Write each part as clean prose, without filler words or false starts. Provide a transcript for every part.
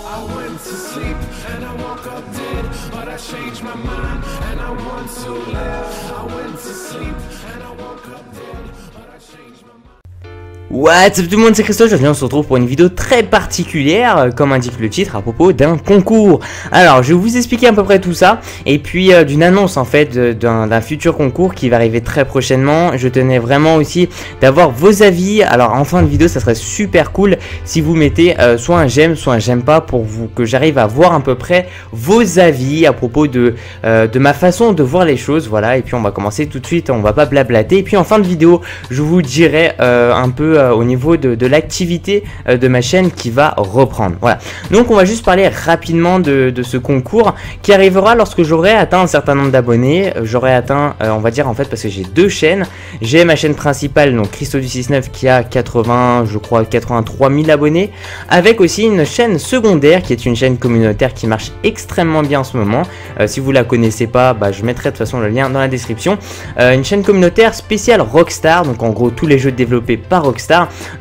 I went to sleep and I woke up dead, but I changed my mind and I want to live. I went to sleep and I woke up dead, but I changed my mind. What's up tout le monde, c'est Christophe, aujourd'hui on se retrouve pour une vidéo très particulière, comme indique le titre, à propos d'un concours. Alors je vais vous expliquer à peu près tout ça, et puis d'une annonce en fait d'un futur concours qui va arriver très prochainement. Je tenais vraiment aussi d'avoir vos avis. Alors en fin de vidéo ça serait super cool si vous mettez soit un j'aime pas, pour vous que j'arrive à voir à peu près vos avis à propos de ma façon de voir les choses. Voilà, et puis on va commencer tout de suite, on va pas blablater, et puis en fin de vidéo je vous dirai un peu au niveau de l'activité de ma chaîne qui va reprendre. Voilà, donc on va juste parler rapidement de ce concours qui arrivera lorsque j'aurai atteint un certain nombre d'abonnés. J'aurai atteint, on va dire en fait, parce que j'ai deux chaînes. J'ai ma chaîne principale, donc Christo269, qui a 83 000 abonnés, avec aussi une chaîne secondaire qui est une chaîne communautaire qui marche extrêmement bien en ce moment. Si vous la connaissez pas, je mettrai de toute façon le lien dans la description. Une chaîne communautaire spéciale Rockstar, donc en gros tous les jeux développés par Rockstar.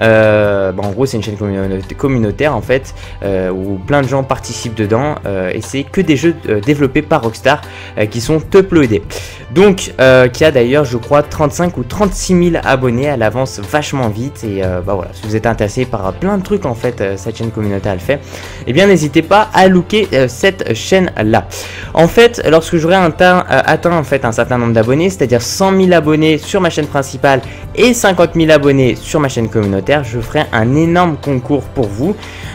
En gros c'est une chaîne communautaire en fait, où plein de gens participent dedans, et c'est que des jeux développés par Rockstar qui sont uploadés. Donc qui a d'ailleurs je crois 35 ou 36 000 abonnés. Elle avance vachement vite, et voilà, si vous êtes intéressé par plein de trucs en fait, cette chaîne communautaire elle fait, et bien n'hésitez pas à looker cette chaîne là. En fait, lorsque j'aurai atteint en fait un certain nombre d'abonnés, c'est-à-dire 100 000 abonnés sur ma chaîne principale et 50 000 abonnés sur ma chaîne communautaire, je ferai un énorme concours pour vous.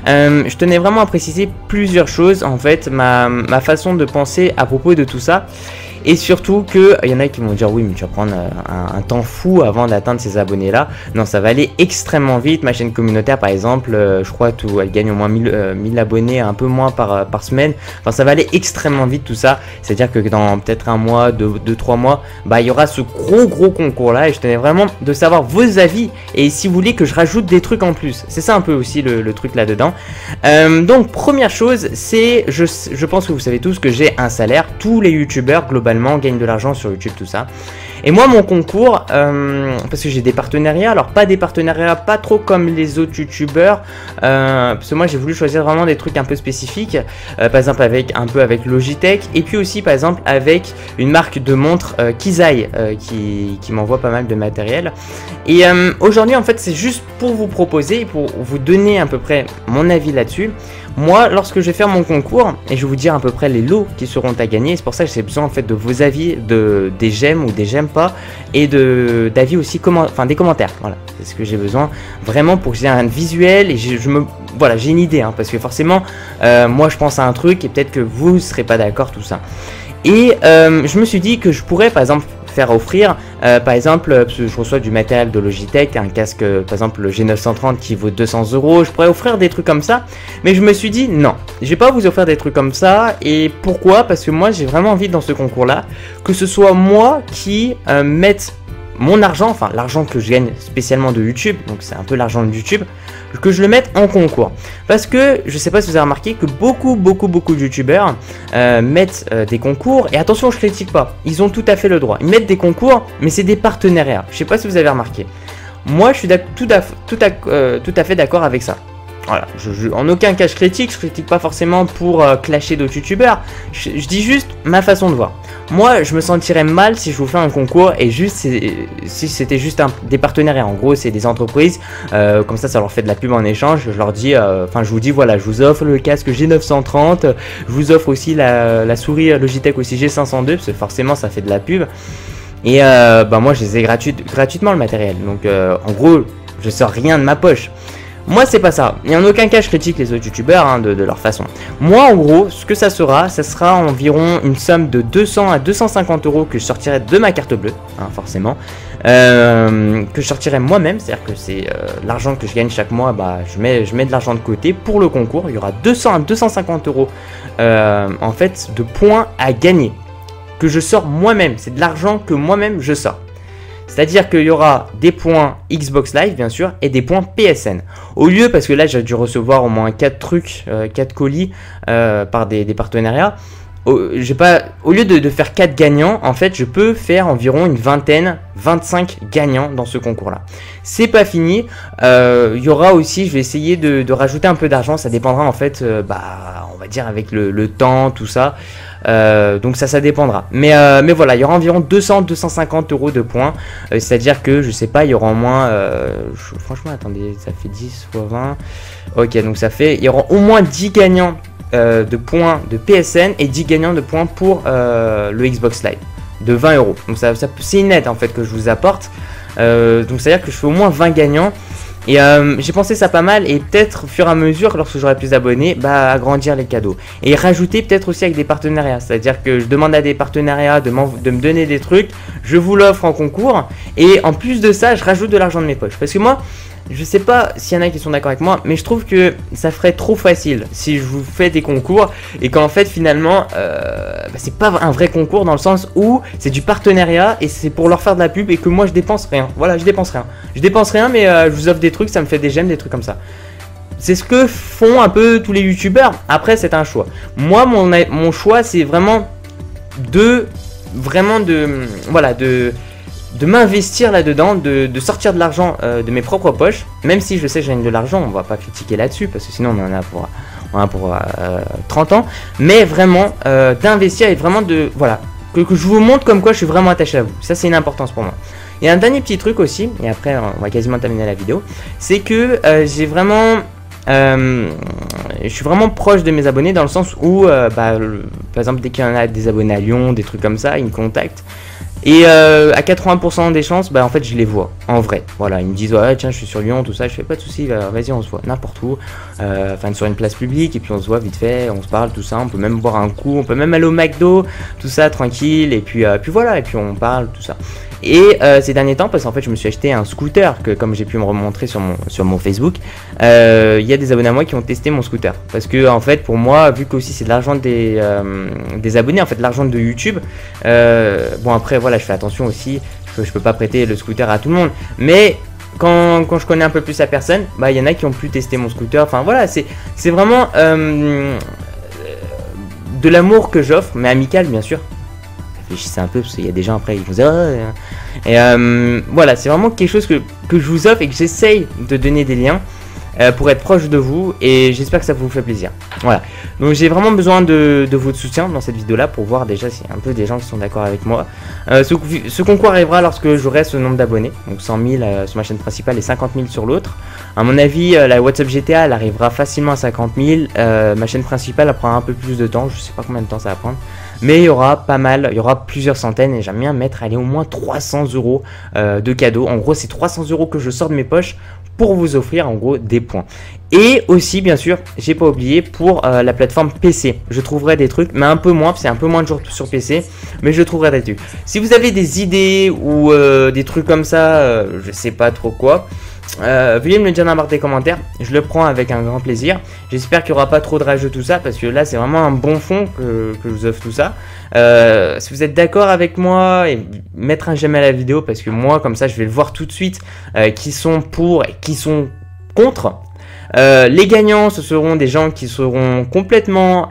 Je tenais vraiment à préciser plusieurs choses en fait, ma façon de penser à propos de tout ça. Et surtout que il y en a qui vont dire oui mais tu vas prendre un temps fou avant d'atteindre ces abonnés là. Non, ça va aller extrêmement vite. Ma chaîne communautaire par exemple, je crois elle gagne au moins 1000 abonnés, un peu moins par semaine. Enfin ça va aller extrêmement vite tout ça. C'est à dire que dans peut-être un mois, 2-3 mois, il y aura ce gros concours là, et je tenais vraiment de savoir vos avis et si vous voulez que je rajoute des trucs en plus. C'est ça un peu aussi le truc là dedans. Donc première chose, c'est je pense que vous savez tous que j'ai un salaire. Tous les youtubeurs globalement gagne de l'argent sur YouTube, tout ça. Et moi mon concours, parce que j'ai des partenariats, alors pas des partenariats pas trop comme les autres youtubeurs, parce que moi j'ai voulu choisir vraiment des trucs un peu spécifiques, par exemple avec Logitech, et puis aussi par exemple avec une marque de montre Kizai, qui m'envoie pas mal de matériel. Et aujourd'hui en fait c'est juste pour vous proposer, pour vous donner à peu près mon avis là-dessus. Moi, lorsque je vais faire mon concours, et je vais vous dire à peu près les lots qui seront à gagner, c'est pour ça que j'ai besoin en fait de vos avis, des j'aime ou des j'aime pas, et d'avis aussi, des commentaires. Voilà, c'est ce que j'ai besoin vraiment pour que j'ai un visuel, et voilà, j'ai une idée, hein, parce que forcément, moi je pense à un truc et peut-être que vous ne serez pas d'accord, tout ça. Et je me suis dit que je pourrais par exemple faire offrir, par exemple, parce que je reçois du matériel de Logitech, un casque, par exemple le G930 qui vaut 200 €, je pourrais offrir des trucs comme ça, mais je me suis dit non, je vais pas vous offrir des trucs comme ça. Et pourquoi? Parce que moi j'ai vraiment envie dans ce concours là que ce soit moi qui mette mon argent, enfin l'argent que je gagne spécialement de YouTube, donc c'est un peu l'argent de YouTube, que je le mette en concours. Parce que je sais pas si vous avez remarqué que beaucoup de youtubeurs mettent des concours, et attention je critique pas, ils ont tout à fait le droit, ils mettent des concours mais c'est des partenariats. Je sais pas si vous avez remarqué, moi je suis tout à fait d'accord avec ça. Voilà, en aucun cas je critique pas forcément pour clasher d'autres youtubeurs, je dis juste ma façon de voir. Moi je me sentirais mal si je vous fais un concours et juste si c'était juste des partenariats. En gros c'est des entreprises, comme ça leur fait de la pub en échange. Je leur dis, je vous dis voilà, je vous offre le casque G930, je vous offre aussi la souris Logitech aussi G502, parce que forcément ça fait de la pub. Et moi je les ai gratuitement le matériel, donc en gros je sors rien de ma poche. Moi c'est pas ça, et en aucun cas je critique les autres youtubeurs de leur façon. Moi en gros ce que ça sera environ une somme de 200 à 250 € que je sortirai de ma carte bleue, hein, forcément, que je sortirai moi-même, c'est-à-dire que c'est l'argent que je gagne chaque mois, je mets de l'argent de côté pour le concours. Il y aura 200 à 250 € en fait de points à gagner, que je sors moi-même, c'est de l'argent que moi-même je sors. C'est-à-dire qu'il y aura des points Xbox Live bien sûr et des points PSN. Au lieu, parce que là j'ai dû recevoir au moins 4 trucs, 4 colis par des partenariats. au lieu de faire 4 gagnants, en fait, je peux faire environ une vingtaine, 25 gagnants dans ce concours-là. C'est pas fini. Il y aura aussi, je vais essayer de rajouter un peu d'argent. Ça dépendra en fait, on va dire avec le temps, tout ça. Donc ça dépendra. Mais voilà, il y aura environ 200-250 € de points. C'est-à-dire que, je sais pas, il y aura au moins... franchement, attendez, ça fait 10 fois 20. Ok, donc il y aura au moins 10 gagnants de points de PSN et 10 gagnants de points pour le Xbox Live de 20 €. Donc c'est une aide en fait que je vous apporte. Donc c'est à dire que je fais au moins 20 gagnants. Et j'ai pensé ça pas mal, et peut-être au fur et à mesure, lorsque j'aurai plus d'abonnés, agrandir les cadeaux. Et rajouter peut-être aussi avec des partenariats, c'est-à-dire que je demande à des partenariats de me donner des trucs, je vous l'offre en concours, et en plus de ça, je rajoute de l'argent de mes poches. Parce que moi, je sais pas s'il y en a qui sont d'accord avec moi, mais je trouve que ça ferait trop facile si je vous fais des concours et qu'en fait finalement c'est pas un vrai concours dans le sens où c'est du partenariat et c'est pour leur faire de la pub et que moi je dépense rien. Voilà, je dépense rien. Je dépense rien, mais je vous offre des trucs, ça me fait des j'aime, des trucs comme ça. C'est ce que font un peu tous les youtubeurs. Après, c'est un choix. Moi, mon choix, c'est vraiment de m'investir là-dedans, de sortir de l'argent de mes propres poches, même si je sais que je gagne de l'argent, on va pas critiquer là-dessus, parce que sinon on en a pour 30 ans, mais vraiment d'investir et vraiment que je vous montre comme quoi je suis vraiment attaché à vous. Ça, c'est une importance pour moi. Et un dernier petit truc aussi, et après on va quasiment terminer la vidéo, c'est que je suis vraiment proche de mes abonnés dans le sens où, par exemple, dès qu'il y en a des abonnés à Lyon, des trucs comme ça, ils me contactent. Et à 80% des chances, en fait, je les vois en vrai. Voilà, ils me disent ouais, tiens, je suis sur Lyon, tout ça. Je fais pas de soucis, vas-y, on se voit n'importe où. Sur une place publique, et puis on se voit vite fait, on se parle, tout ça. On peut même boire un coup, on peut même aller au McDo, tout ça, tranquille. Et puis voilà, et puis on parle, tout ça. Et ces derniers temps, parce qu'en fait, je me suis acheté un scooter que, comme j'ai pu me remontrer sur mon Facebook, il y a des abonnés à moi qui ont testé mon scooter. Parce que en fait, pour moi, vu que aussi c'est de l'argent des abonnés, en fait, l'argent de YouTube. Après, voilà, je fais attention aussi. Je peux pas prêter le scooter à tout le monde, mais quand je connais un peu plus la personne, il y en a qui ont pu tester mon scooter. Enfin voilà, c'est vraiment de l'amour que j'offre, mais amical bien sûr. Réfléchissez un peu parce qu'il y a des gens après ils vont dire voilà, c'est vraiment quelque chose que je vous offre et que j'essaye de donner des liens pour être proche de vous, et j'espère que ça vous fait plaisir. Voilà, donc j'ai vraiment besoin de votre soutien dans cette vidéo là pour voir déjà s'il y a un peu des gens qui sont d'accord avec moi. Ce concours arrivera lorsque j'aurai ce nombre d'abonnés, donc 100 000 sur ma chaîne principale et 50 000 sur l'autre. À mon avis, la WhatsApp GTA elle arrivera facilement à 50 000. Ma chaîne principale elle prendra un peu plus de temps, je sais pas combien de temps ça va prendre, mais il y aura pas mal, il y aura plusieurs centaines, et j'aime bien mettre au moins 300 € de cadeaux. En gros, c'est 300 € que je sors de mes poches pour vous offrir en gros des points. Et aussi bien sûr, j'ai pas oublié, pour la plateforme PC, je trouverai des trucs, mais un peu moins, c'est un peu moins de jours sur PC, mais je trouverai des trucs. Si vous avez des idées ou des trucs comme ça, je sais pas trop quoi, veuillez me le dire dans la barre des commentaires, je le prends avec un grand plaisir. J'espère qu'il n'y aura pas trop de rage de tout ça, parce que là c'est vraiment un bon fond que je vous offre tout ça. Si vous êtes d'accord avec moi, et mettre un j'aime à la vidéo, parce que moi comme ça je vais le voir tout de suite qui sont pour et qui sont contre. Les gagnants, ce seront des gens qui seront complètement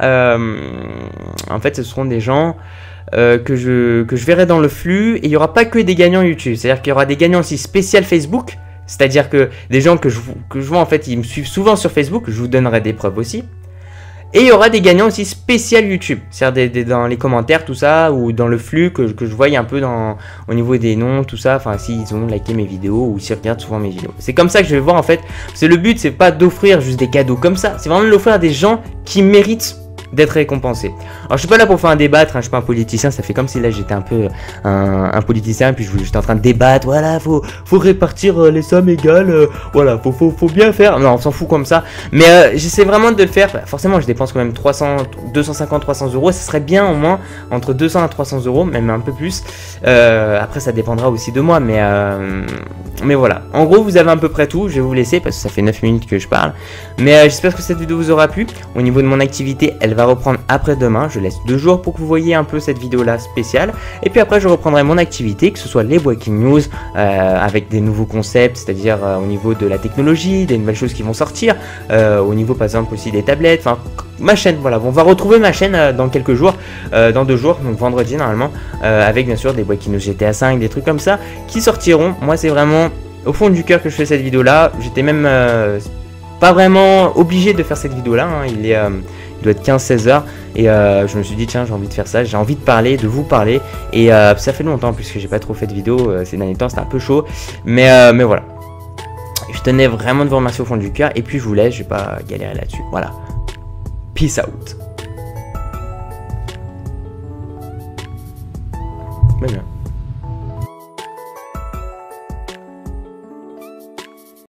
en fait ce seront des gens que je verrai dans le flux, et il n'y aura pas que des gagnants YouTube, c'est à dire qu'il y aura des gagnants aussi spécial Facebook. C'est-à-dire que des gens que je vois en fait, ils me suivent souvent sur Facebook, je vous donnerai des preuves aussi. Et il y aura des gagnants aussi spécial YouTube, c'est-à-dire dans les commentaires, tout ça, ou dans le flux que je voie un peu au niveau des noms, tout ça, enfin s'ils ont liké mes vidéos ou s'ils regardent souvent mes vidéos. C'est comme ça que je vais voir en fait, parce que le but c'est pas d'offrir juste des cadeaux comme ça, c'est vraiment de l'offrir à des gens qui méritent d'être récompensé. Alors je suis pas là pour faire un débattre, hein, je suis pas un politicien, ça fait comme si là j'étais un peu un politicien, puis j'étais en train de débattre, voilà, faut répartir les sommes égales, voilà, faut bien faire, non on s'en fout comme ça, mais j'essaie vraiment de le faire, forcément je dépense quand même 250-300 €, ça serait bien au moins entre 200 à 300 €, même un peu plus, après ça dépendra aussi de moi, mais voilà, en gros vous avez à peu près tout, je vais vous laisser parce que ça fait 9 minutes que je parle, mais j'espère que cette vidéo vous aura plu. Au niveau de mon activité, elle va reprendre après-demain, je laisse 2 jours pour que vous voyez un peu cette vidéo là spéciale, et puis après je reprendrai mon activité, que ce soit les breaking news avec des nouveaux concepts, c'est-à-dire au niveau de la technologie, des nouvelles choses qui vont sortir, au niveau par exemple aussi des tablettes, enfin ma chaîne. Voilà, on va retrouver ma chaîne dans quelques jours, dans 2 jours, donc vendredi normalement, avec bien sûr des breaking news GTA 5, des trucs comme ça qui sortiront. Moi c'est vraiment au fond du cœur que je fais cette vidéo là. J'étais même pas vraiment obligé de faire cette vidéo là, hein. Il doit être 15-16 heures et je me suis dit tiens j'ai envie de faire ça, j'ai envie de parler, de vous parler et ça fait longtemps puisque j'ai pas trop fait de vidéos ces derniers temps, c'était un peu chaud mais voilà. Je tenais vraiment de vous remercier au fond du cœur et puis je vous laisse, je vais pas galérer là-dessus. Voilà. Peace out. Bien.